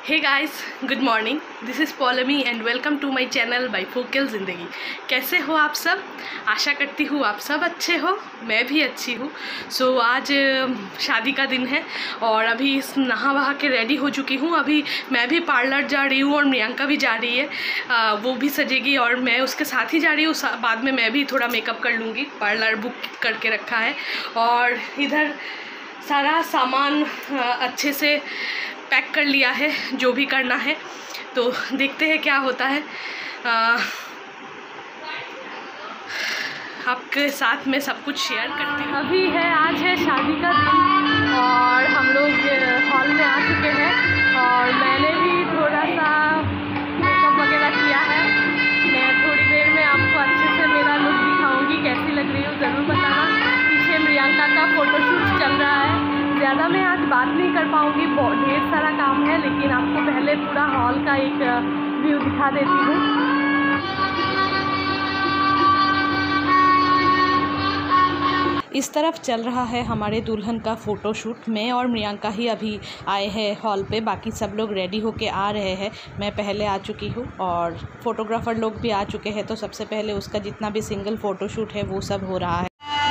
Hey guys, good morning. This is Paulami and welcome to my channel bifocal Zindagi. कैसे हो आप सब? आशा करती हूँ आप सब अच्छे हो, मैं भी अच्छी हूँ। आज शादी का दिन है और अभी नहा वहा के रेडी हो चुकी हूँ। अभी मैं भी पार्लर जा रही हूँ और प्रियंका भी जा रही है। वो भी सजेगी और मैं उसके साथ ही जा रही हूँ। बाद में मैं भी थोड़ा मेकअप कर लूँगी, पार्लर बुक करके रखा है। और इधर सारा सामान अच्छे से पैक कर लिया है, जो भी करना है। तो देखते हैं क्या होता है। आपके साथ में सब कुछ शेयर करती हूँ। अभी है, आज है शादी का दिन और हम लोग हॉल में आ चुके हैं और मैंने भी थोड़ा सा मेकअप वगैरह किया है। मैं थोड़ी देर में आपको अच्छे से मेरा लुक दिखाऊंगी, कैसी लग रही हूँ ज़रूर बताना। पीछे प्रियंका का फ़ोटोशूट चल रहा है। ज़्यादा मैं आज बात नहीं कर पाऊँगी, बहुत ढेर सारा काम है, लेकिन आपको पहले पूरा हॉल का एक व्यू दिखा देती हूँ। इस तरफ चल रहा है हमारे दुल्हन का फ़ोटोशूट। मैं और प्रियंका ही अभी आए हैं हॉल पे, बाकी सब लोग रेडी होके आ रहे हैं। मैं पहले आ चुकी हूँ और फोटोग्राफ़र लोग भी आ चुके हैं। तो सबसे पहले उसका जितना भी सिंगल फ़ोटोशूट है वो सब हो रहा है।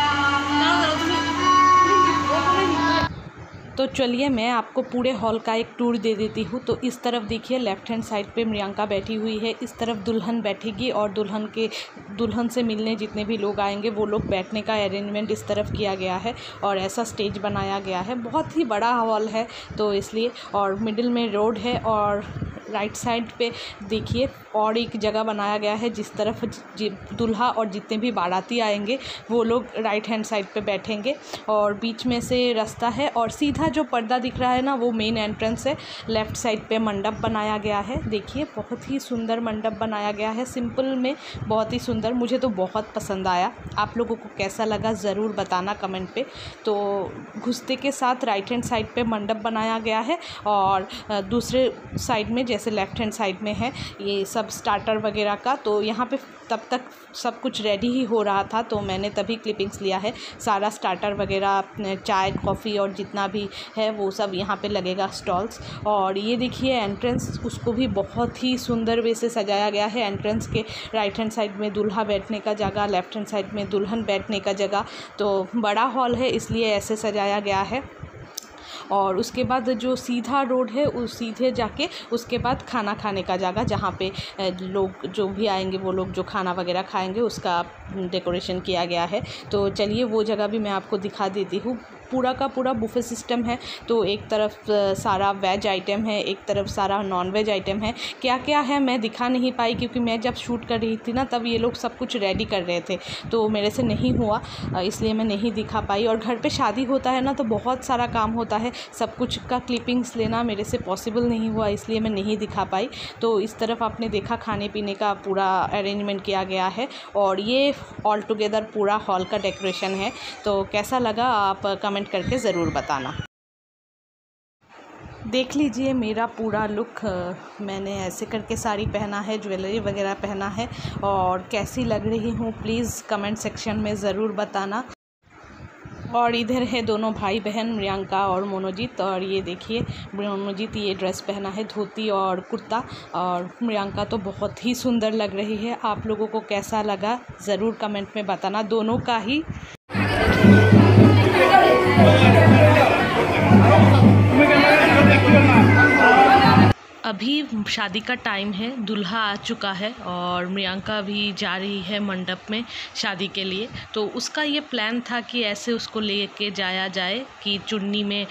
तो चलिए मैं आपको पूरे हॉल का एक टूर दे देती हूँ। तो इस तरफ देखिए, लेफ़्ट हैंड साइड पे प्रियंका बैठी हुई है। इस तरफ दुल्हन बैठेगी और दुल्हन से मिलने जितने भी लोग आएंगे वो लोग बैठने का अरेंजमेंट इस तरफ किया गया है और ऐसा स्टेज बनाया गया है। बहुत ही बड़ा हॉल है तो इसलिए, और मिडिल में रोड है और राइट साइड पे देखिए और एक जगह बनाया गया है जिस तरफ दूल्हा और जितने भी बाराती आएंगे वो लोग राइट हैंड साइड पे बैठेंगे और बीच में से रास्ता है और सीधा जो पर्दा दिख रहा है ना वो मेन एंट्रेंस है। लेफ़्ट साइड पे मंडप बनाया गया है। देखिए बहुत ही सुंदर मंडप बनाया गया है, सिंपल में बहुत ही सुंदर। मुझे तो बहुत पसंद आया। आप लोगों को कैसा लगा ज़रूर बताना कमेंट पे। तो घुसते के साथ राइट हैंड साइड पे मंडप बनाया गया है और दूसरे साइड में जैसे लेफ़्ट हैंड साइड में है ये सब स्टार्टर वगैरह का। तो यहाँ पे तब तक सब कुछ रेडी ही हो रहा था तो मैंने तभी क्लिपिंग्स लिया है। सारा स्टार्टर वगैरह, चाय कॉफ़ी और जितना भी है वो सब यहाँ पे लगेगा स्टॉल्स। और ये देखिए एंट्रेंस, उसको भी बहुत ही सुंदर वे से सजाया गया है। एंट्रेंस के राइट हैंड साइड में दूल्हा बैठने का जगह, लेफ़्ट हैंड साइड में दुल्हन बैठने का जगह। तो बड़ा हॉल है इसलिए ऐसे सजाया गया है। और उसके बाद जो सीधा रोड है उस सीधे जाके उसके बाद खाना खाने का जगह, जहाँ पे लोग जो भी आएंगे वो लोग जो खाना वगैरह खाएंगे उसका डेकोरेशन किया गया है। तो चलिए वो जगह भी मैं आपको दिखा देती हूँ। पूरा का पूरा बुफे सिस्टम है। तो एक तरफ सारा वेज आइटम है, एक तरफ सारा नॉन वेज आइटम है। क्या क्या है मैं दिखा नहीं पाई क्योंकि मैं जब शूट कर रही थी ना तब ये लोग सब कुछ रेडी कर रहे थे तो मेरे से नहीं हुआ, इसलिए मैं नहीं दिखा पाई। और घर पे शादी होता है ना तो बहुत सारा काम होता है, सब कुछ का क्लिपिंग्स लेना मेरे से पॉसिबल नहीं हुआ, इसलिए मैं नहीं दिखा पाई। तो इस तरफ आपने देखा खाने पीने का पूरा अरेंजमेंट किया गया है और ये ऑल टुगेदर पूरा हॉल का डेकोरेशन है। तो कैसा लगा आप कमेंट करके ज़रूर बताना। देख लीजिए मेरा पूरा लुक, मैंने ऐसे करके साड़ी पहना है, ज्वेलरी वगैरह पहना है और कैसी लग रही हूँ प्लीज़ कमेंट सेक्शन में ज़रूर बताना। और इधर है दोनों भाई बहन प्रियंका और मनोजीत। और ये देखिए मनोजीत ये ड्रेस पहना है, धोती और कुर्ता, और प्रियंका तो बहुत ही सुंदर लग रही है। आप लोगों को कैसा लगा ज़रूर कमेंट में बताना, दोनों का ही। अभी शादी का टाइम है, दूल्हा आ चुका है और प्रियंका भी जा रही है मंडप में शादी के लिए। तो उसका ये प्लान था कि ऐसे उसको लेके जाया जाए कि चुन्नी में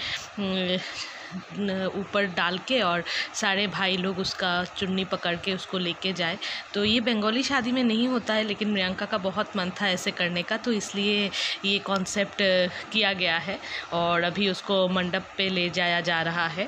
ऊपर डाल के और सारे भाई लोग उसका चुन्नी पकड़ के उसको लेके जाए। तो ये बंगाली शादी में नहीं होता है, लेकिन प्रियंका का बहुत मन था ऐसे करने का तो इसलिए ये कॉन्सेप्ट किया गया है और अभी उसको मंडप पे ले जाया जा रहा है।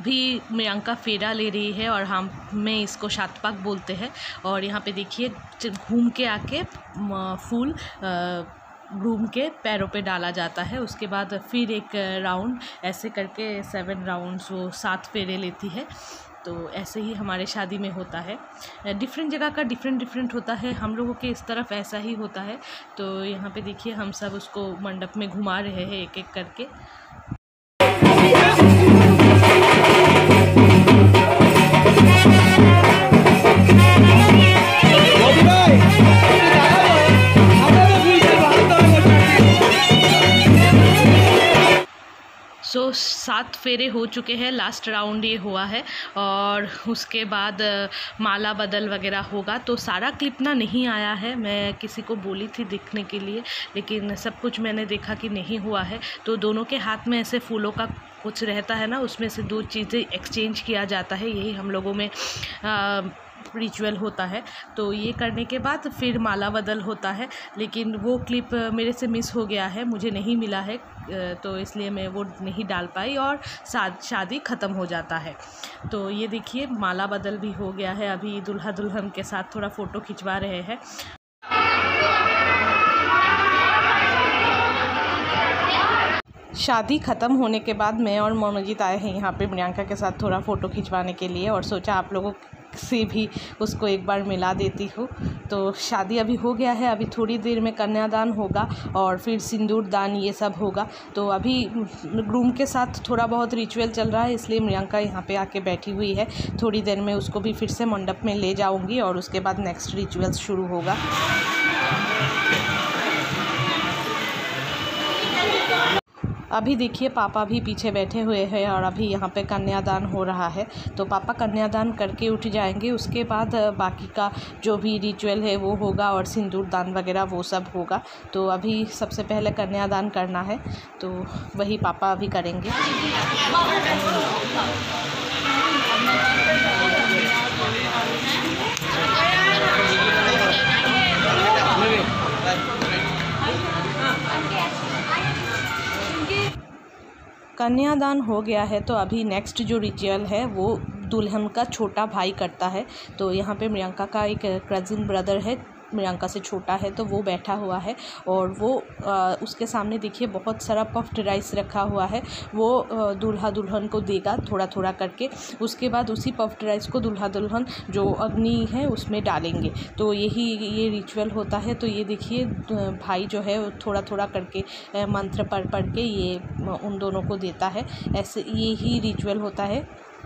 अभी प्रियंका फेरा ले रही है और हमें इसको शातपाक बोलते हैं। और यहाँ पे देखिए घूम के आके फूल ग्रूम के पैरों पे डाला जाता है। उसके बाद फिर एक राउंड ऐसे करके 7 राउंड्स वो 7 फेरे लेती है। तो ऐसे ही हमारे शादी में होता है। डिफरेंट जगह का डिफरेंट होता है। हम लोगों के इस तरफ ऐसा ही होता है। तो यहाँ पे देखिए हम सब उसको मंडप में घुमा रहे हैं एक एक करके। सो 7 फेरे हो चुके हैं, लास्ट राउंड ये हुआ है। और उसके बाद माला बदल वगैरह होगा। तो सारा क्लिप ना नहीं आया है, मैं किसी को बोली थी दिखने के लिए, लेकिन सब कुछ मैंने देखा कि नहीं हुआ है। तो दोनों के हाथ में ऐसे फूलों का कुछ रहता है ना, उसमें से 2 चीज़ें एक्सचेंज किया जाता है। यही हम लोगों में रिचुअल होता है। तो ये करने के बाद फिर माला बदल होता है, लेकिन वो क्लिप मेरे से मिस हो गया है, मुझे नहीं मिला है, तो इसलिए मैं वो नहीं डाल पाई और शादी ख़त्म हो जाता है। तो ये देखिए माला बदल भी हो गया है। अभी दूल्हा दुल्हन के साथ थोड़ा फ़ोटो खिंचवा रहे हैं। शादी ख़त्म होने के बाद मैं और मोमजीत आए हैं यहाँ पे प्रियंका के साथ थोड़ा फ़ोटो खिंचवाने के लिए, और सोचा आप लोगों से भी उसको एक बार मिला देती हूँ। तो शादी अभी हो गया है, अभी थोड़ी देर में कन्यादान होगा और फिर सिंदूर दान ये सब होगा। तो अभी ग्रूम के साथ थोड़ा बहुत रिचुअल चल रहा है, इसलिए प्रियंका यहाँ पे आके बैठी हुई है। थोड़ी देर में उसको भी फिर से मंडप में ले जाऊँगी और उसके बाद नेक्स्ट रिचुअल्स शुरू होगा। अभी देखिए पापा भी पीछे बैठे हुए हैं और अभी यहाँ पे कन्यादान हो रहा है। तो पापा कन्यादान करके उठ जाएंगे, उसके बाद बाकी का जो भी रिचुअल है वो होगा और सिंदूर दान वगैरह वो सब होगा। तो अभी सबसे पहले कन्यादान करना है, तो वही पापा अभी करेंगे। कन्यादान हो गया है, तो अभी नेक्स्ट जो रिचुअल है वो दुल्हन का छोटा भाई करता है। तो यहाँ पे प्रियंका का एक कज़िन ब्रदर है, प्रियंका से छोटा है, तो वो बैठा हुआ है और वो उसके सामने देखिए बहुत सारा पफ्ड राइस रखा हुआ है। वो दूल्हा दुल्हन को देगा थोड़ा थोड़ा करके। उसके बाद उसी पफ्ड राइस को दूल्हा दुल्हन जो अग्नि है उसमें डालेंगे। तो ये रिचुअल होता है। तो ये देखिए भाई जो है थोड़ा थोड़ा करके मंत्र पढ़ के ये उन दोनों को देता है। ऐसे ये ही रिचुअल होता है।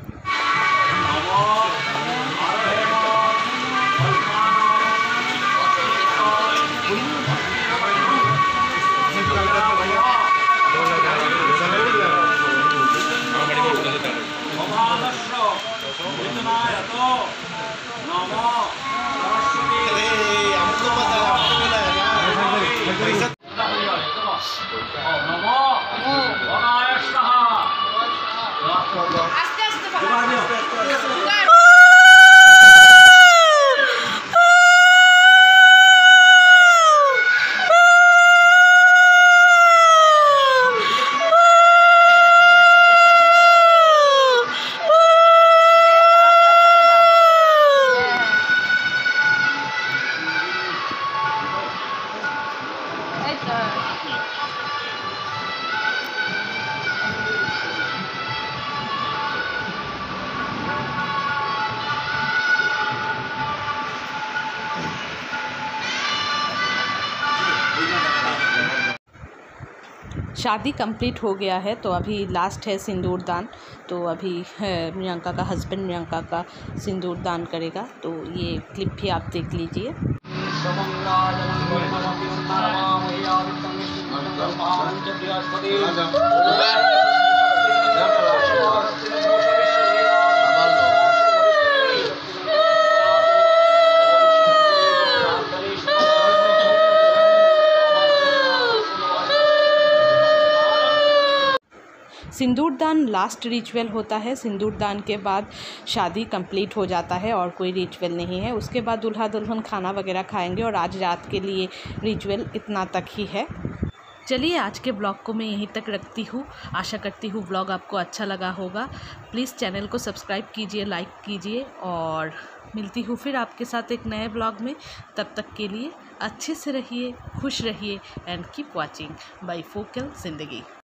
शादी कंप्लीट हो गया है, तो अभी लास्ट है सिंदूर दान। तो अभी प्रियंका का हस्बैंड प्रियंका का सिंदूर दान करेगा। तो ये क्लिप भी आप देख लीजिए। सिंदूर दान लास्ट रिचुअल होता है। सिंदूर दान के बाद शादी कंप्लीट हो जाता है और कोई रिचुअल नहीं है। उसके बाद दूल्हा दुल्हन खाना वगैरह खाएंगे और आज रात के लिए रिचुअल इतना तक ही है। चलिए आज के ब्लॉग को मैं यहीं तक रखती हूँ। आशा करती हूँ ब्लॉग आपको अच्छा लगा होगा। प्लीज़ चैनल को सब्सक्राइब कीजिए, लाइक कीजिए और मिलती हूँ फिर आपके साथ एक नए ब्लॉग में। तब तक के लिए अच्छे से रहिए, खुश रहिए and keep watching bifocal ज़िंदगी।